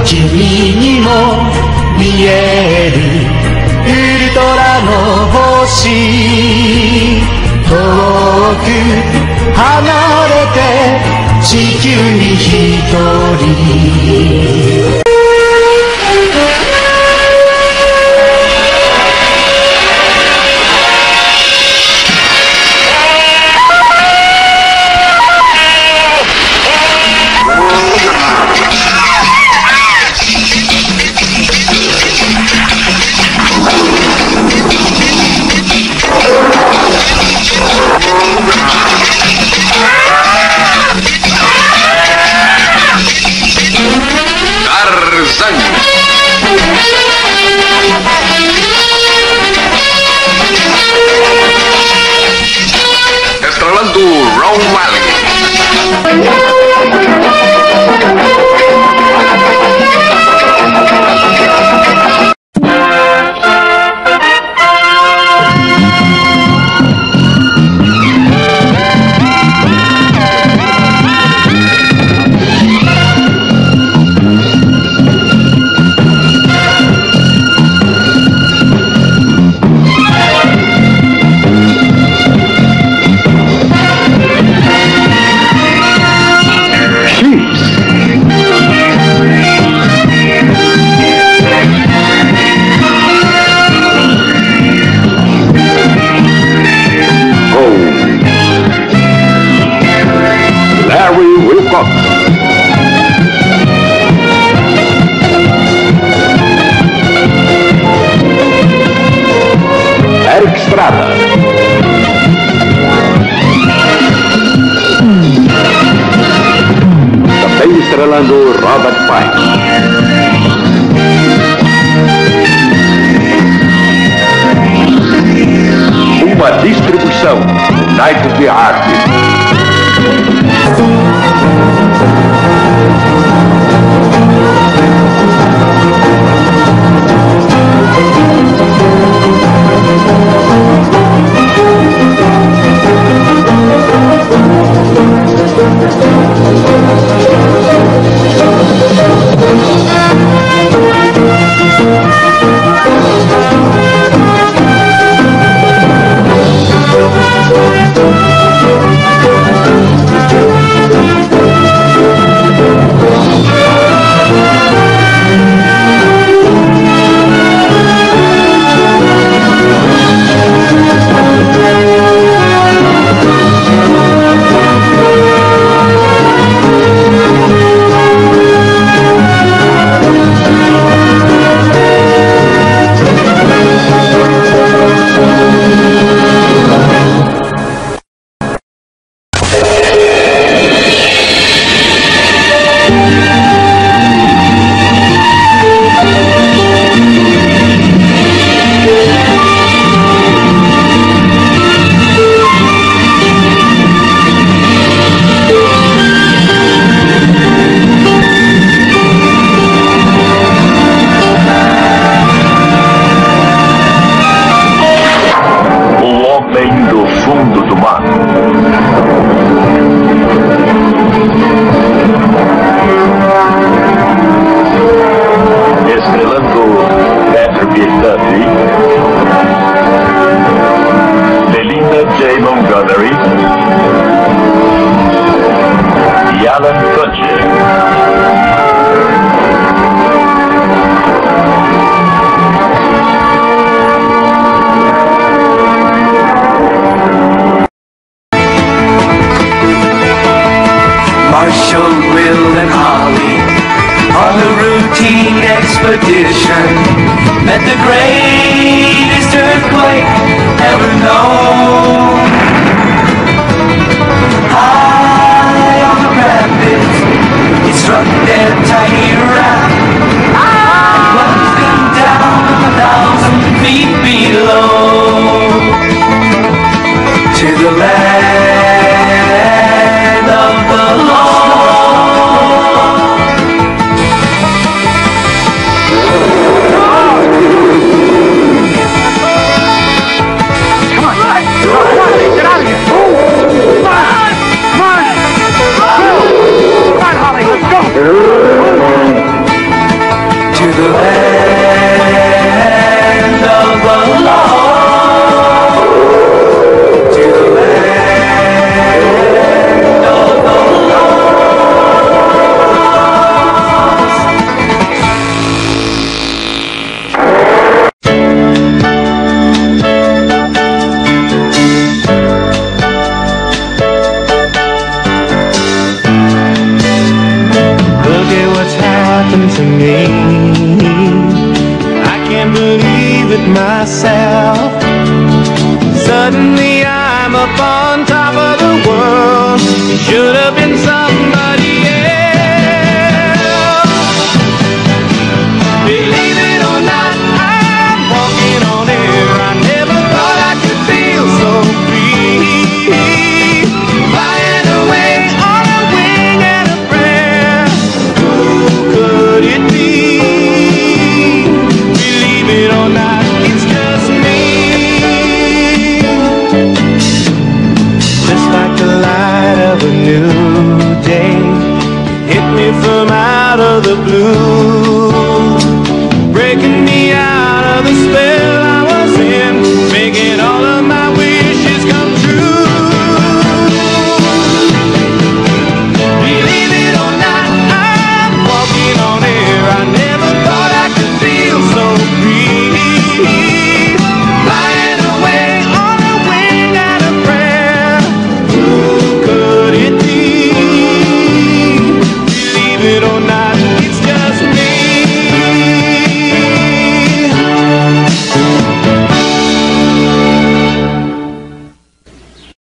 君にも見えるウルトラの星遠く離れて地球に一人 Estrelando Ron Valley. Eric Estrada. Também estrelando Robert Pike. Uma distribuição United the Artists. Expedition met the greatest earthquake ever known. High on the rapids, it struck their tiny raft and plunged them down 1,000 feet below to the land of the lost. Come on, guys. the land of the lost, to the land of the to me, I can't believe it myself. Suddenly I'm up on top of the world. It should have been somebody else. Believe it or not, I'm walking on air. I never thought I could feel so free, flying away on a wing and a prayer. Who could it be? Believe it or not, it's just me. Just like the light of a new day, hit me from out of the blue.